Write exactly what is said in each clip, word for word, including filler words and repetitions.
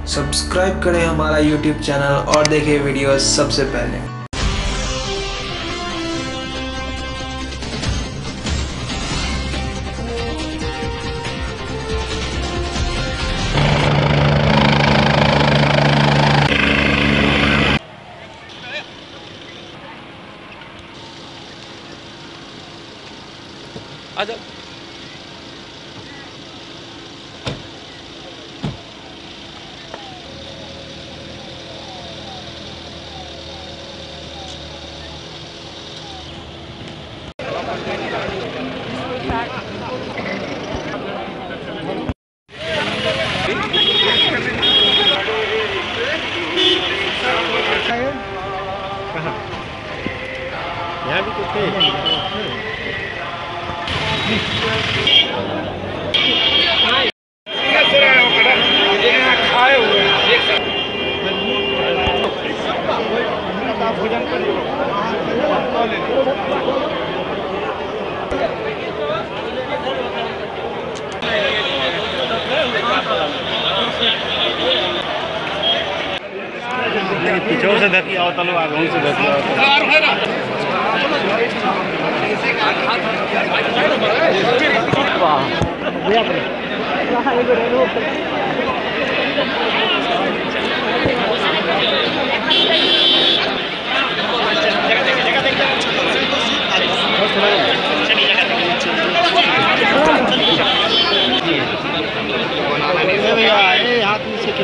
Subscribe करें हमारा YouTube channel और देखें वीडियोस सबसे पहले। आजा यहाँ भी कुछ खाए हुए भोजन कर पीछे से धकी आओ तलो आगे से धकी हाथ में से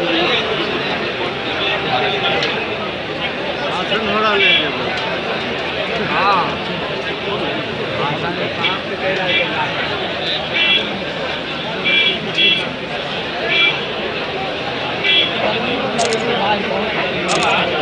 हाँ